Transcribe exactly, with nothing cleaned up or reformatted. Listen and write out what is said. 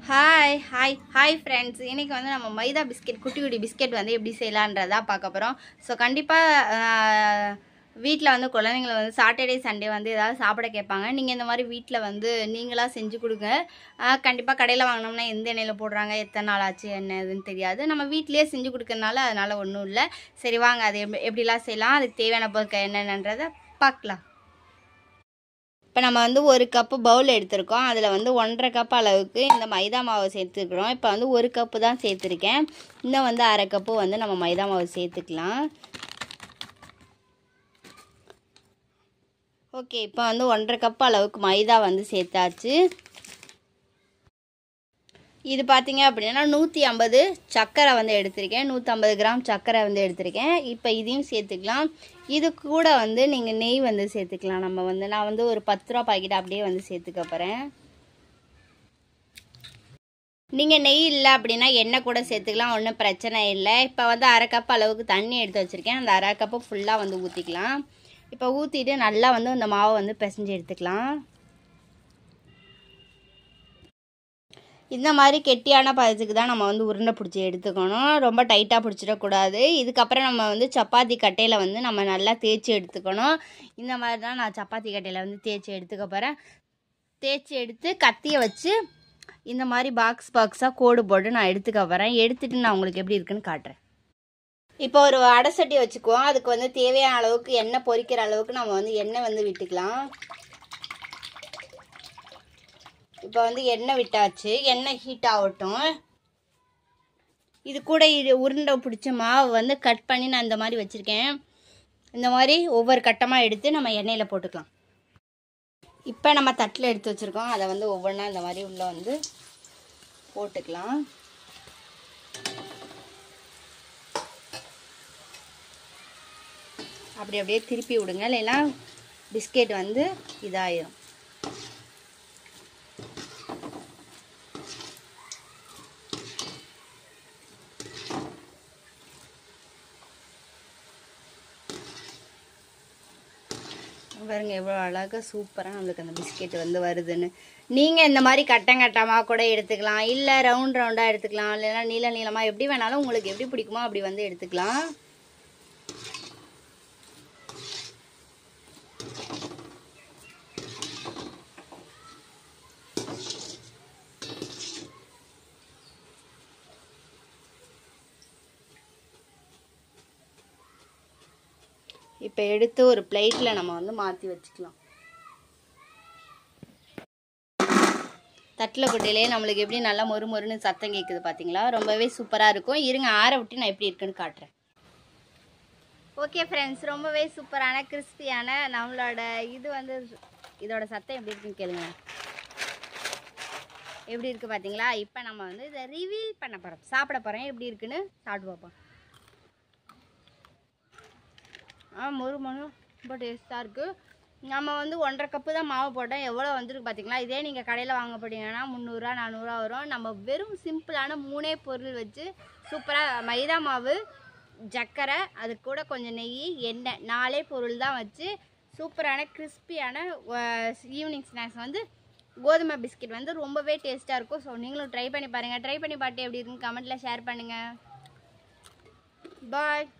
Hi hi hi friends, இன்றைக்கி வந்து நம்ம மைதா பிஸ்கெட் குட்டி குட்டி பிஸ்கெட் வந்து எப்படி செய்யலான்றதா பார்க்க போகிறோம். ஸோ கண்டிப்பாக வீட்டில் வந்து குழந்தைங்களை வந்து சாட்டர்டே சண்டே வந்து ஏதாவது சாப்பிட கேட்பாங்க. நீங்கள் இந்த மாதிரி வீட்டில் வந்து நீங்களாக செஞ்சு கொடுங்க. கண்டிப்பாக கடையில் வாங்கினோம்னா எந்த எண்ணெயில் போடுறாங்க, எத்தனை நாள் ஆச்சு, என்ன எதுன்னு தெரியாது. நம்ம வீட்டிலேயே செஞ்சு கொடுக்கறனால அதனால் ஒன்றும் இல்லை. சரி வாங்க, அது எப்படி எப்படிலாம் செய்யலாம், அதுக்கு தேவையான பொருட்கள் என்னென்னன்றதை பார்க்கலாம். இப்போ நம்ம வந்து ஒரு கப்பு பவுல் எடுத்திருக்கோம். அதில் வந்து ஒன்றரை கப் அளவுக்கு இந்த மைதா மாவு சேர்த்துக்கிறோம். இப்போ வந்து ஒரு கப்பு தான் சேர்த்துருக்கேன். இன்னும் வந்து அரை கப்பு வந்து நம்ம மைதா மாவு சேர்த்துக்கலாம். ஓகே, இப்போ வந்து ஒன்றரை கப் அளவுக்கு மைதா வந்து சேர்த்தாச்சு. இது பார்த்தீங்க அப்படின்னா நூற்றி ஐம்பது சர்க்கரை வந்து எடுத்திருக்கேன். நூற்றம்பது கிராம் சர்க்கரை வந்து எடுத்திருக்கேன். இப்போ இதையும் சேர்த்துக்கலாம். இது கூட வந்து நீங்கள் நெய் வந்து சேர்த்துக்கலாம். நம்ம வந்து நான் வந்து ஒரு பத்து ரூபா பாக்கெட் அப்படியே வந்து சேர்த்துக்க போகிறேன். நீங்கள் நெய் இல்லை அப்படின்னா எண்ணெய் கூட சேர்த்துக்கலாம், ஒன்றும் பிரச்சனை இல்லை. இப்போ வந்து அரை கப் அளவுக்கு தண்ணி எடுத்து வச்சுருக்கேன். அந்த அரை கப்பு ஃபுல்லாக வந்து ஊற்றிக்கலாம். இப்போ ஊற்றிட்டு நல்லா வந்து இந்த மாவை வந்து பிசைஞ்சு எடுத்துக்கலாம். இந்த மாதிரி கெட்டியான பதத்துக்கு தான் நம்ம வந்து உருண்டை பிடிச்சி எடுத்துக்கணும். ரொம்ப டைட்டாக பிடிச்சிடக்கூடாது. இதுக்கப்புறம் நம்ம வந்து சப்பாத்தி கட்டையில் வந்து நம்ம நல்லா தேய்ச்சி எடுத்துக்கணும். இந்த மாதிரி தான் நான் சப்பாத்தி கட்டையில் வந்து தேய்ச்சி எடுத்துக்க போகிறேன். தேய்ச்சி எடுத்து கத்தியை வச்சு இந்த மாதிரி பாக்ஸ் பாக்ஸாக கோடு போட்டு நான் எடுத்துக்க போகிறேன். எடுத்துகிட்டு நான் உங்களுக்கு எப்படி இருக்குன்னு காட்டுறேன். இப்போ ஒரு அடை சட்டி வச்சுக்குவோம். அதுக்கு வந்து தேவையான அளவுக்கு எண்ணெய் பொரிக்கிற அளவுக்கு நம்ம வந்து எண்ணெய் வந்து விட்டுக்கலாம். இப்போ வந்து எண்ணெய் விட்டாச்சு. எண்ணெய் ஹீட் ஆகட்டும். இது கூட இது உருண்டை பிடிச்ச மாவு வந்து கட் பண்ணி நான் இந்த மாதிரி வச்சுருக்கேன். இந்த மாதிரி ஒவ்வொரு கட்டமாக எடுத்து நம்ம எண்ணெயில் போட்டுக்கலாம். இப்போ நம்ம தட்டில் எடுத்து வச்சுருக்கோம். அதை வந்து ஒவ்வொன்றா இந்த மாதிரி உள்ளே வந்து போட்டுக்கலாம். அப்படி அப்படியே திருப்பி விடுங்க, இல்லைன்னா பிஸ்கெட் வந்து இதாயிரும். பாருங்க எவ்வளோ அழகாக சூப்பராக நம்மளுக்கு அந்த பிஸ்கெட் வந்து வருதுன்னு. நீங்கள் இந்த மாதிரி கட்டம் கட்டமாக கூட எடுத்துக்கலாம், இல்லை ரவுண்ட் ரவுண்டாக எடுத்துக்கலாம், இல்லைன்னா நீள நீளமாக, எப்படி வேணாலும் உங்களுக்கு எப்படி பிடிக்குமோ அப்படி வந்து எடுத்துக்கலாம். இப்போ எடுத்து ஒரு பிளேட்டில் நம்ம வந்து மாற்றி வச்சுக்கலாம். தட்டில் கொட்டையிலே நம்மளுக்கு எப்படி நல்லா மொறு மொறுன்னு சத்தம் கேட்குது பார்த்தீங்களா? ரொம்பவே சூப்பராக இருக்கும். இருங்க ஆற விட்டு நான் எப்படி இருக்குன்னு காட்டுறேன். ஓகே ஃப்ரெண்ட்ஸ், ரொம்பவே சூப்பரான கிறிஸ்பியான நம்மளோட இது வந்து இதோட சத்தம் எப்படி இருக்குன்னு கேளுங்க. எப்படி இருக்குது பார்த்தீங்களா? இப்போ நம்ம வந்து இதை ரிவீல் பண்ண போகிறோம், சாப்பிட போகிறேன். எப்படி இருக்குன்னு சாப்பிட்டு பார்ப்போம். ஆ மொறு மொறு ரொம்ப டேஸ்ட்டாக இருக்குது. நம்ம வந்து ஒன்றரை கப்பு தான் மாவு போட்டோம். எவ்வளோ வந்துருக்கு பார்த்தீங்களா? இதே நீங்கள் கடையில் வாங்க போட்டிங்கன்னா முந்நூறுரூவா நானூறுரூவா வரும். நம்ம வெறும் சிம்பிளான மூணே பொருள் வச்சு சூப்பராக மைதா மாவு, சர்க்கரை, அது கூட கொஞ்சம் நெய், எண்ணெய், நாலே பொருள் தான் வச்சு சூப்பரான கிறிஸ்பியான ஈவினிங் ஸ்நாக்ஸ் வந்து கோதுமை பிஸ்கெட் வந்து ரொம்பவே டேஸ்ட்டாக இருக்கும். ஸோ நீங்களும் ட்ரை பண்ணி பாருங்கள். ட்ரை பண்ணி பார்த்து எப்படி இருக்குன்னு கமெண்ட்டில் ஷேர் பண்ணுங்கள். பாய்.